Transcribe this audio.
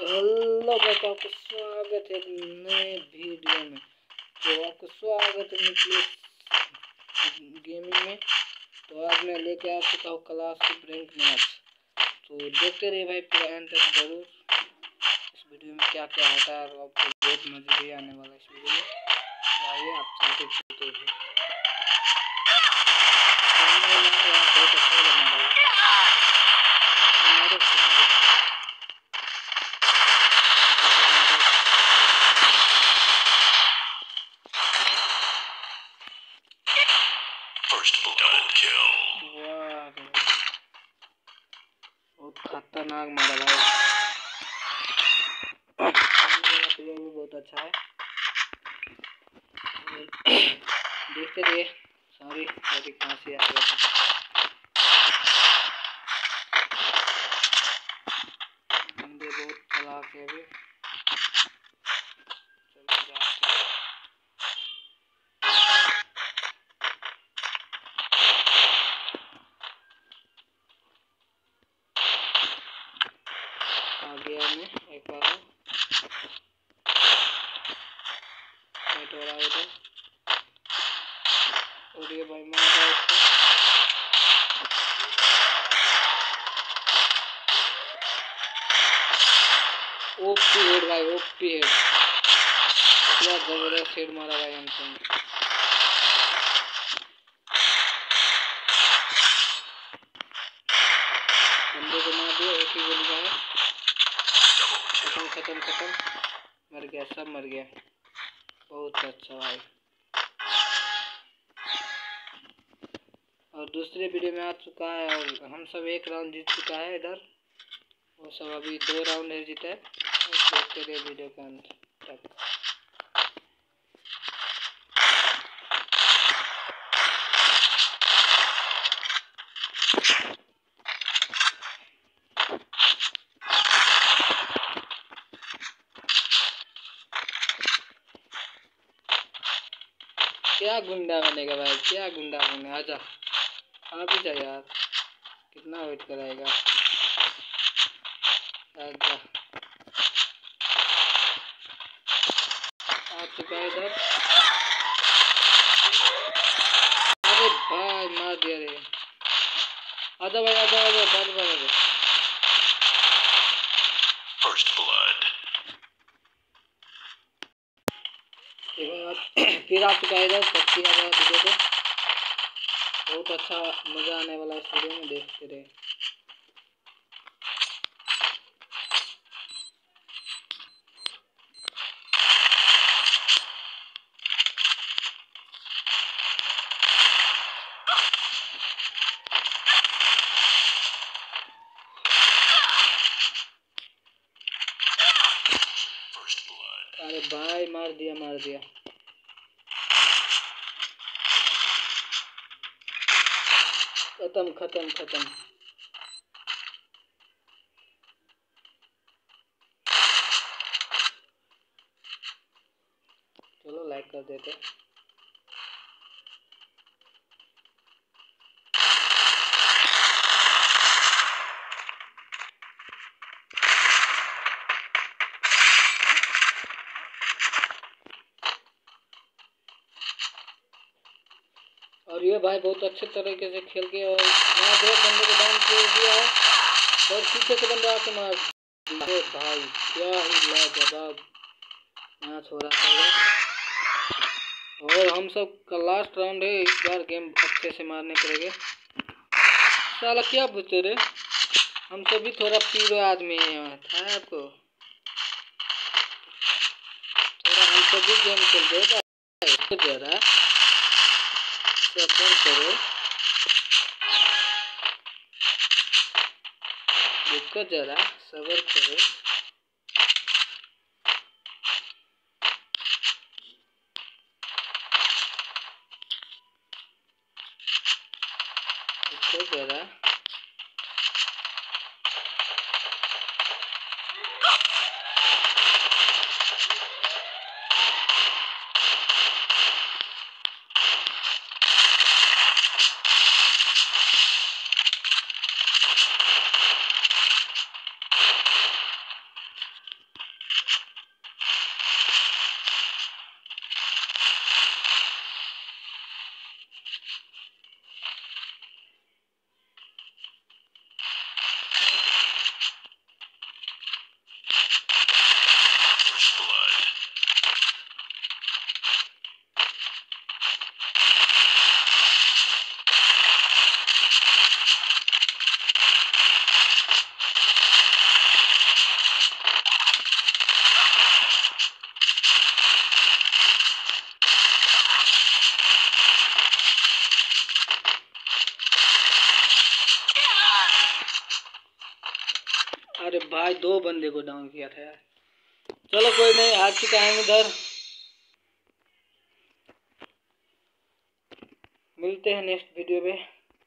Hello guys, आपका स्वागत है एक नए वीडियो में। तो आपका स्वागत है न्यूक्लियस गेमिंग में। तो आज मैं लेके आ चुका हूँ क्लास की रैंक मैच। तो देखते रहिए भाई पूरा एंड तक जरूर। इस वीडियो में क्या क्या होता है और आपको बहुत मजा भी आने वाला है इस वीडियो में। तो आइए आप चलते चलते हैं। बहुत अच्छा लग रहा है। बहुत खतरनाक मारा भाई। प्लेयर भी बहुत अच्छा है। देखते रहिए। सॉरी मेरी खांसी आ गई थी। बंदे बहुत चालाक है अभी। चलो जाते हैं। आ गया मैं एक बार हो रहा है इधर। और ये भाई मारा इसको। ओपी हेड भाई, ओपी हेड। क्या जबरदस्त हेड मारा भाई हमसे। बंदे को मार दिया, एक ही गोली का है। खत्म खत्म खत्म। मर गया, सब मर गया। बहुत अच्छा भाई। और दूसरे वीडियो में आ चुका है और हम सब एक राउंड जीत चुका है इधर। वो सब अभी 2 राउंड है जीता है। देखते रहिए वीडियो का अंत तक। क्या गुंडा बनेगा भाई, क्या गुंडा बने। आजा आ भी जा यार, कितना वेट कराएगा। आजा आ चुका है इधर। अरे भाई मार दिया रे। आजा भाई, आजा आजा, बार बार आजा। First blood. फिर आ चुका है इधर। सबसे ज़्यादा वीडियो पे बहुत अच्छा मज़ा आने वाला है इस वीडियो में। देखते रहे। अरे भाई मार दिया मार दिया। खत्म खत्म खत्म। चलो लाइक कर देते। और ये भाई बहुत अच्छे तरीके से खेल के और यहाँ दो बंदे को डाउन कर दिया है और पीछे से बंदा आके मार दिया। भाई क्या ही लाजवाब मैच हो रहा था। और हम सब का लास्ट राउंड है। इस बार गेम अच्छे से मारने पड़ेंगे। साला क्या पूछते रे, हम सभी थोड़ा पीड़ो आदमी है आपको। थोड़ा हम सभी गेम खेल रहे भाई। जरा सब्र करो, देखो जरा सब्र करो। देखो जरा। अरे भाई 2 बंदे को डाउन किया था यार। चलो कोई नहीं, हार चुका है इधर। मिलते हैं नेक्स्ट वीडियो में।